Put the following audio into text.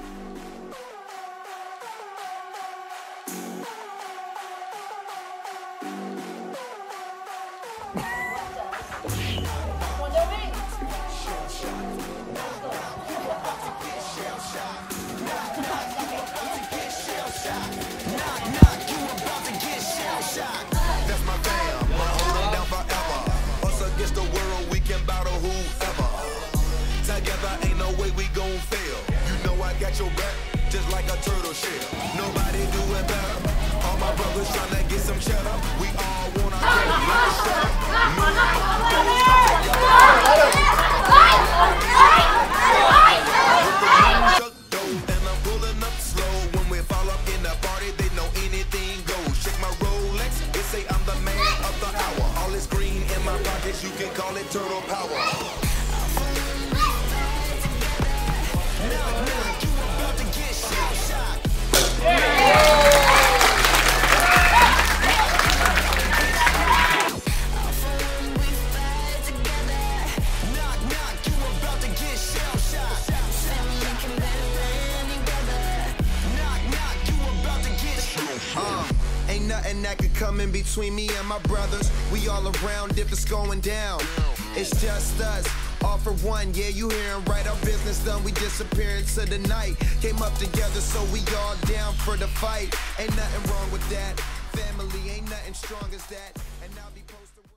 That's my fam, we're holding down forever. Us against the world, we can battle whoever. Together, ain't no way we gon' fail. You know I got your back, just like a turtle shell. Nobody do it better. All my brothers tryna get some cheddar. We all wanna get and I'm pulling up slow. When we fall up in the party, they know anything goes. Check my Rolex, they say I'm the man of the hour. All this green in my pockets, you can call it turtle power. Ain't nothing that could come in between me and my brothers. We all around if it's going down. It's just us, all for one. Yeah, you hearing right, our business done. We disappear into the night. Came up together, so we all down for the fight. Ain't nothing wrong with that. Family ain't nothing strong as that.